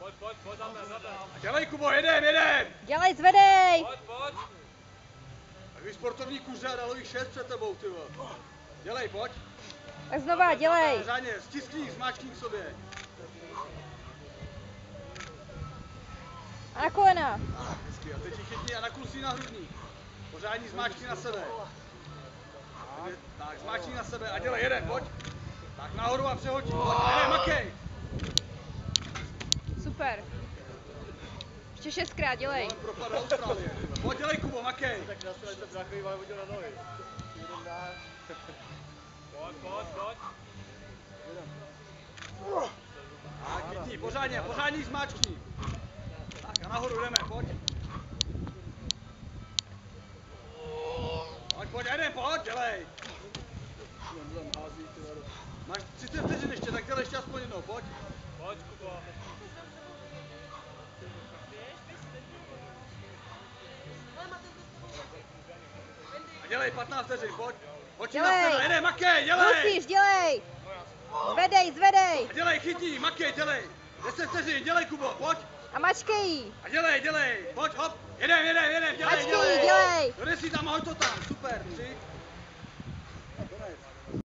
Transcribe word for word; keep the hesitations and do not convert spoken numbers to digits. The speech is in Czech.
Pojď, pojď, pojď, za mnou, za mnou. Dělej, Kubo, jedem, jedem! Dělej, zvedej! Pojď, pojď. Takový sportovní kuře a dalových šest před tebou, ty vole. Dělej, pojď. Tak znova, dělej! Pořádně, stiskni, zmáčkni k sobě. A na kolena! Ah, hezky, a teď ji chytni a nakusí na hrudník. Pořádně zmáčkni na sebe. Tak, zmáčkni na sebe a dělej, jeden, pojď. Tak nahoru a přehoď, pojď, jeden, makej. Super. Ještě šestkrát, dělej. On propadl Austrálie. Pojď, dělej, Kubo, makej. Tak krásně, že to bráchový vám hodil na nohy. Pojď, pojď, pojď. Tak, chytni, pořádně, pořádně zmáčkni. Tak a nahoru jdeme, pojď. Pojď, pojď, jeden, pojď, dělej. Máš třicet vteřin ještě, tak dělej ještě aspoň jednou, pojď. Pojď, Kubo. A dělej patnáct vteřin, pojď. Pojď na Dělej. scéna, jeden, makej, dělej. Musíš, dělej! Zvedej, zvedej! A dělej, chytni, makej, dělej. deset vteřin, dělej, Kubo, pojď. A mačkej! A dělej, dělej, pojď, hop. Jedem, jedem, jedem, dělej, Mačkej, dělej. dělej! Dodej si tam a hoď to tam, super, tři.